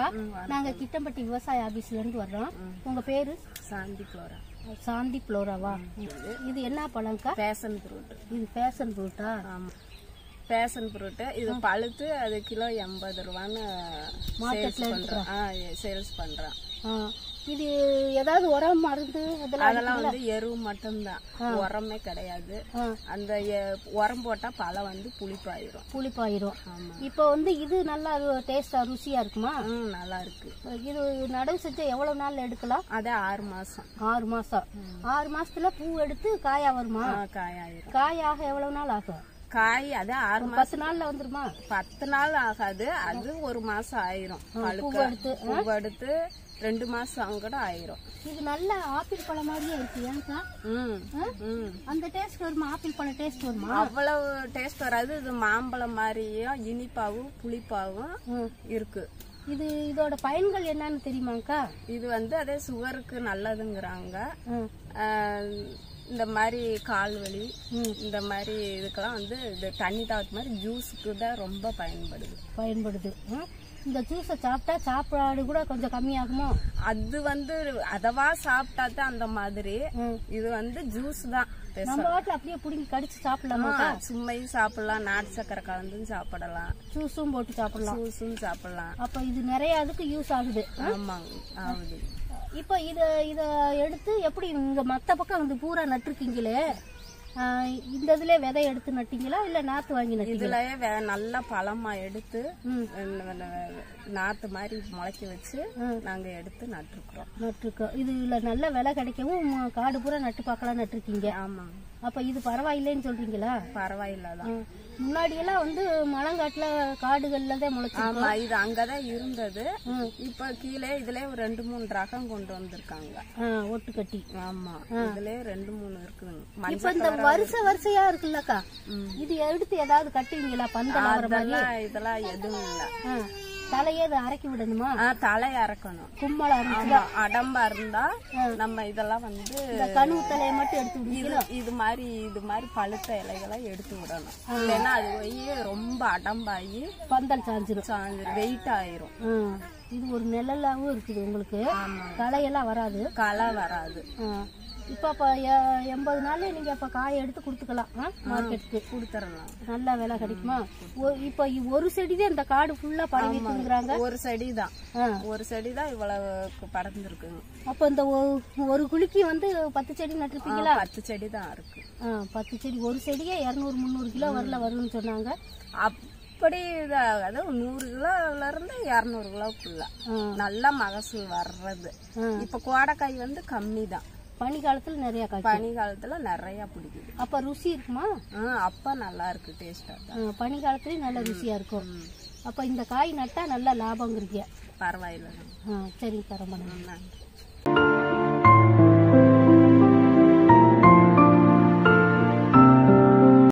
வணக்கம்க்கா. நாங்க கிட்டம்பட்டி விவசாய ஆபீஸ்ல இருந்து வர்றோம். உங்க பேரு? சாந்தி ஃப்ளோரா. சாந்தி ஃப்ளோராவா? இது என்ன பழம்க்கா? Passion fruit. இது பேஷன் ஃப்ரூட்டா? ஆமா, பேஷன் ஃப்ரூட். இது பழுத்து அது கிலோ 80 ரூபான்னு சேல்ஸ் பண்றோம். இது ஏதாவது உரம் மருந்து அதெல்லாம் வந்து எருவு மட்டும்தான், உரமே கிடையாது. அந்த உரம் போட்டா பழம் வந்து புளிப்பாயிரும். இப்ப வந்து இது நல்லா டேஸ்டா ருசியா இருக்குமா? நல்லா இருக்கு. இது நடவு செஞ்சா எவ்வளவு நாள் எடுக்கலாம்? அதே 6 மாசம். 6 மாசம். 6 மாசத்துல பூ எடுத்து காயா வருமா? காயாயிரும். காயாக எவ்வளவு நாள் ஆகும்? காய் அதே 6 மாசம். 10 நாள்ல வந்துருமா? 10 நாள் ஆகாது, அது 1 மாசம் ஆயிரும். பூ எடுத்து 2 மாசம் கூட ஆயிரும். இது நல்ல ஆப்பிள் பழம் மாதிரியே இருக்கு. ஏன்க்கா? அந்த டேஸ்ட் வருமா? ஆப்பிள் பழம் டேஸ்ட் வருமா? அவ்வளவு டேஸ்ட் வராது. இது மாம்பழம் மாதிரியும் இனிப்பாவும் புளிப்பாவும் இருக்கு. இதோட பயன்கள் என்னன்னு தெரியுமாக்கா? இது வந்து அதே சுகருக்கு நல்லதுங்கிறாங்க. இந்த மாதிரி கால் வலி இந்த மாதிரி இதுக்கெல்லாம் வந்து இது தண்ணி தாவத்து மாதிரி ஜூஸுக்கு தான் ரொம்ப பயன்படுது. இந்த ஜூஸை சாப்பிட்டா சாப்பாடு கூட கொஞ்சம் கம்மியாகுமோ? அது வந்து அதவா சாப்பிட்டா தான் அந்த மாதிரி. இது வந்து ஜூஸ் தான். நம்ம வாட்டில் அப்படியே புடிங்கி கடிச்சு சாப்பிடலாமா? சும்மையும் சாப்பிடலாம், நாட்டு சக்கரை கலந்தும் சாப்பிடலாம், ஜூஸும் போட்டு சாப்பிடலாம். அப்ப இது நிறைய அதுக்கு யூஸ் ஆகுது. ஆமாங்க, ஆகுது. இப்ப இத எடுத்து எப்படி இங்க மத்த பக்கம் வந்து பூரா நட்டுருக்கீங்களே, இந்த இதுல விதை எடுத்து நட்டீங்களா இல்ல நாத்து வாங்கி நட்டீங்களா? இதுலயே நல்ல பழமா எடுத்து நாத்து மாதிரி முளைக்க வச்சு நாங்க எடுத்து நட்டுருக்கோம். இதுல நல்ல விலை கிடைக்கவும் காடு பூரா நட்டு பார்க்கலாம் நட்டுருக்கீங்க. ஆமா. அப்ப இது பரவாயில்லைன்னு சொல்றீங்களா? பரவாயில்லதான். முன்னாடி எல்லாம் வந்து மலங்காட்டுல காடுகள்ல தான் முளைச்சு. ஆமா, இது அங்கதான் இருந்தது. இப்ப கீழே இதுல ஒரு 2-3 ரகம் கொண்டு வந்திருக்காங்க, ஒட்டு கட்டி. ஆமா, இதுல 2-3 இருக்குதுங்க. இப்ப இந்த வரிசையா இருக்குல்லக்கா, இது எடுத்து ஏதாவது கட்டுவீங்களா? பந்தல் இதெல்லாம் எதுவும் இல்ல. தலையே அரைக்கி விடணுமா? தலையை அரைக்கணும். கும்மளம் அரைச்சா அடம்பா இருந்தா நம்ம இதெல்லாம் வந்து கனவு தலையை மட்டும் எடுத்து இது மாதிரி பழுத்த இலைகளை எடுத்து விடணும். இல்லைன்னா அது போய் ரொம்ப அடம்பாயி பந்தல் சாஞ்சிரும், வெயிட் ஆயிரும். இது ஒரு நிழலாவும் இருக்குது உங்களுக்கு. களையெல்லாம் வராது. களை வராது. இப்ப 80 நாள்ல நீங்க அப்ப காயை எடுத்து குடுத்துக்கலாம், மார்க்கெட்டுக்கு கொடுத்துடலாம். நல்ல விலை கிடைக்குமா? இப்ப ஒரு செடிதான் இந்த காடு ஃபுல்லா பரவிட்டுங்கிறாங்க. ஒரு செடி தான் இவ்வளவு படர்ந்துருக்குங்க. அப்ப இந்த ஒரு குழிக்கு வந்து 10 செடி நட்டுருப்பீங்களா? 10 செடி தான் இருக்கு. 10 செடி. ஒரு செடியே 200-300 கிலோ வரும்னு சொன்னாங்க. அப்படி அதாவது 100 கிலோல இருந்து 200 கிலோக்குள்ள நல்ல மகசூல் வர்றது. இப்ப கோடைக்காய் வந்து கம்மி தான். பனி காலத்துல நிறைய காய். பனி காலத்துல நிறைய பிடிக்குது. அப்ப ருசி இருக்குமா? அப்ப நல்லா இருக்கு, டேஸ்டா. பனி காலத்துலயும் நல்ல ருசியா இருக்கும். அப்ப இந்த காய் நட்டா நல்ல லாபம் இருக்கு. பரவாயில்ல. சரிங்க, ரொம்ப நன்றி.